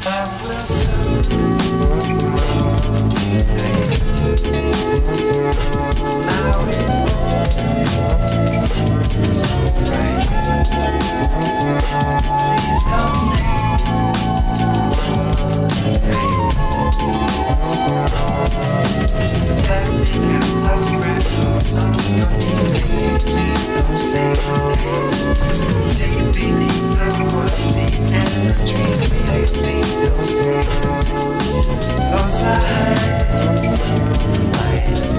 Love will soon ignite. Now it won't so bright. Please don't say goodnight. Stepping out love rattles on your knees, baby. Please don't say goodnight. Say beneath the woods and the trees, baby. Please don't say goodnight. Those lights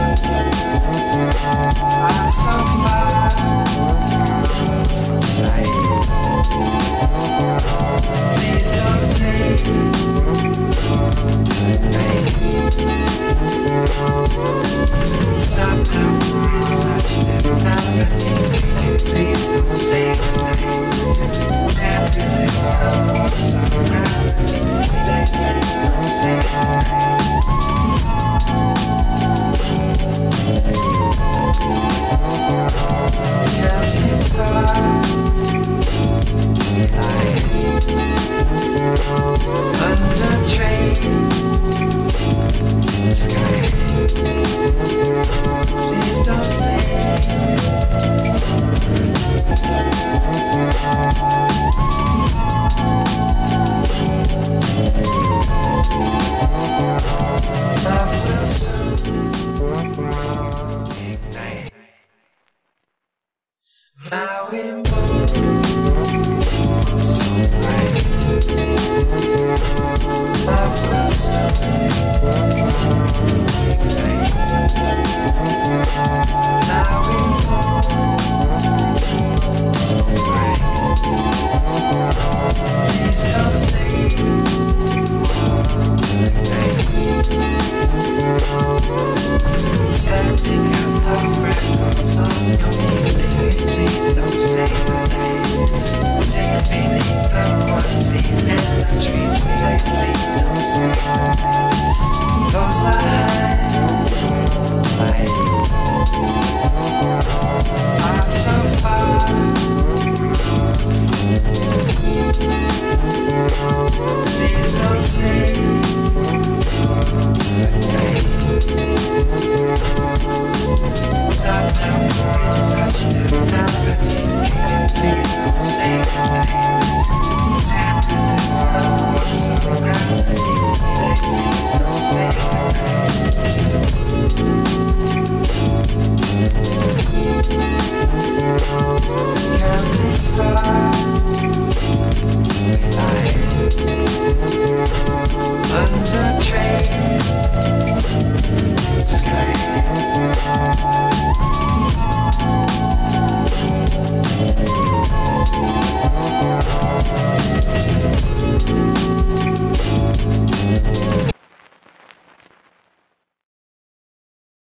are so far from sight. Please don't say goodnight. Stop now, it's such normality. Please don't say goodnight. Can't resist the force of gravity. Please don't say goodnight. Counting stars light under train sky. Please don't say love will soon ignite. Now it